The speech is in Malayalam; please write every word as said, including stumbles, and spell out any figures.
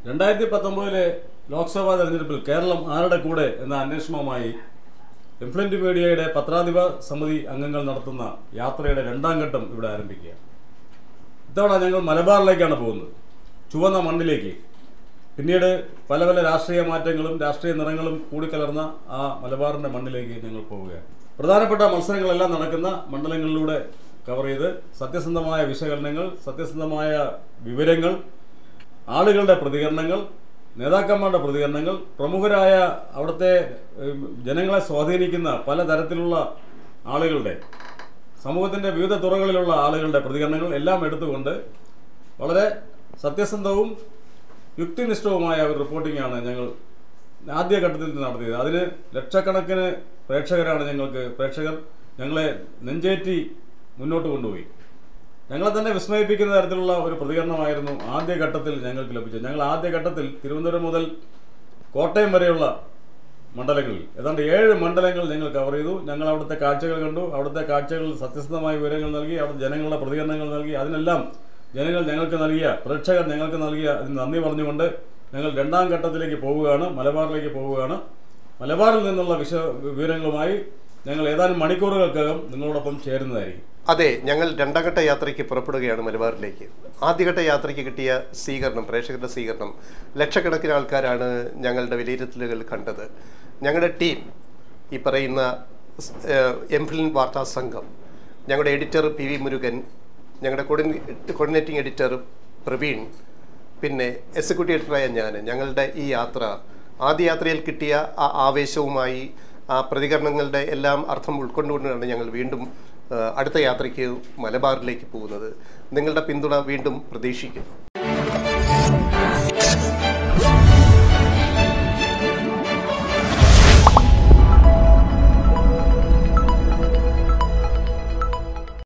രണ്ടായിരത്തി പത്തൊമ്പതിലെ ലോക്സഭാ തെരഞ്ഞെടുപ്പിൽ കേരളം ആരുടെ കൂടെ എന്ന അന്വേഷണവുമായി ഇൻഫ്ലുവൻറ്റ് മീഡിയയുടെ പത്രാധിപ സമിതി അംഗങ്ങൾ നടത്തുന്ന യാത്രയുടെ രണ്ടാം ഘട്ടം ഇവിടെ ആരംഭിക്കുക. ഇത്തവണ ഞങ്ങൾ മലബാറിലേക്കാണ് പോകുന്നത്, ചുവന്ന മണ്ണിലേക്ക്. പിന്നീട് പല പല രാഷ്ട്രീയ മാറ്റങ്ങളും രാഷ്ട്രീയ നിറങ്ങളും കൂടിക്കലർന്ന ആ മലബാറിൻ്റെ മണ്ണിലേക്ക് ഞങ്ങൾ പോവുകയാണ്. പ്രധാനപ്പെട്ട മത്സരങ്ങളെല്ലാം നടക്കുന്ന മണ്ഡലങ്ങളിലൂടെ കവർ ചെയ്ത് സത്യസന്ധമായ വിശകലനങ്ങൾ, സത്യസന്ധമായ വിവരങ്ങൾ, ആളുകളുടെ പ്രതികരണങ്ങൾ, നേതാക്കന്മാരുടെ പ്രതികരണങ്ങൾ, പ്രമുഖരായ അവിടുത്തെ ജനങ്ങളെ സ്വാധീനിക്കുന്ന പലതരത്തിലുള്ള ആളുകളുടെ, സമൂഹത്തിൻ്റെ വിവിധ തുറകളിലുള്ള ആളുകളുടെ പ്രതികരണങ്ങൾ എല്ലാം എടുത്തുകൊണ്ട് വളരെ സത്യസന്ധവും യുക്തിനിഷ്ഠവുമായ ഒരു റിപ്പോർട്ടിങ്ങാണ് ഞങ്ങൾ ആദ്യഘട്ടത്തിൽ നടത്തിയത്. അതിന് ലക്ഷക്കണക്കിന് പ്രേക്ഷകരാണ് ഞങ്ങൾക്ക് പ്രേക്ഷകർ ഞങ്ങളെ നെഞ്ചേറ്റി മുന്നോട്ട് കൊണ്ടുപോയി. ഞങ്ങളെ തന്നെ വിസ്മയിപ്പിക്കുന്ന തരത്തിലുള്ള ഒരു പ്രതികരണമായിരുന്നു ആദ്യഘട്ടത്തിൽ ഞങ്ങൾക്ക് ലഭിച്ചത്. ഞങ്ങൾ ആദ്യഘട്ടത്തിൽ തിരുവനന്തപുരം മുതൽ കോട്ടയം വരെയുള്ള മണ്ഡലങ്ങളിൽ ഏതാണ്ട് ഏഴ് മണ്ഡലങ്ങൾ ഞങ്ങൾ കവർ ചെയ്തു. ഞങ്ങൾ അവിടുത്തെ കാഴ്ചകൾ കണ്ടു. അവിടുത്തെ കാഴ്ചകളിൽ സത്യസന്ധമായ വിവരങ്ങൾ നൽകി, അവിടുത്തെ ജനങ്ങളുടെ പ്രതികരണങ്ങൾ നൽകി. അതിനെല്ലാം ജനങ്ങൾ ഞങ്ങൾക്ക് നൽകിയ, പ്രേക്ഷകർ ഞങ്ങൾക്ക് നൽകിയ അതിന് നന്ദി പറഞ്ഞുകൊണ്ട് ഞങ്ങൾ രണ്ടാം ഘട്ടത്തിലേക്ക് പോവുകയാണ്, മലബാറിലേക്ക് പോവുകയാണ്. മലബാറിൽ നിന്നുള്ള വിശ വിവരങ്ങളുമായി ഞങ്ങൾ ഏതാനും മണിക്കൂറുകൾക്കകം നിങ്ങളോടൊപ്പം ചേരുന്നതായിരിക്കും. അതെ, ഞങ്ങൾ രണ്ടാം ഘട്ട യാത്രയ്ക്ക് പുറപ്പെടുകയാണ് മലബാറിലേക്ക്. ആദ്യഘട്ട യാത്രയ്ക്ക് കിട്ടിയ സ്വീകരണം, പ്രേക്ഷകരുടെ സ്വീകരണം, ലക്ഷക്കണക്കിന് ആൾക്കാരാണ് ഞങ്ങളുടെ വിലയിരുത്തലുകൾ കണ്ടത്. ഞങ്ങളുടെ ടീം, ഈ പറയുന്ന എംഫിലിൻ വാർത്താ സംഘം, ഞങ്ങളുടെ എഡിറ്റർ പി വി മുരുകൻ, ഞങ്ങളുടെ കോർഡിനേറ്റിംഗ് എഡിറ്റർ പ്രവീൺ, പിന്നെ എക്സിക്യൂട്ടീവ് എഡിറ്ററായ ഞാൻ, ഞങ്ങളുടെ ഈ യാത്ര ആദ്യ യാത്രയിൽ കിട്ടിയ ആ ആവേശവുമായി ആ പ്രതികരണങ്ങളുടെ എല്ലാം അർത്ഥം ഉൾക്കൊണ്ടുകൊണ്ടാണ് ഞങ്ങൾ വീണ്ടും അടുത്ത യാത്രയ്ക്ക് മലബാറിലേക്ക് പോകുന്നത്. നിങ്ങളുടെ പിന്തുണ വീണ്ടും പ്രതീക്ഷിക്കുന്നു.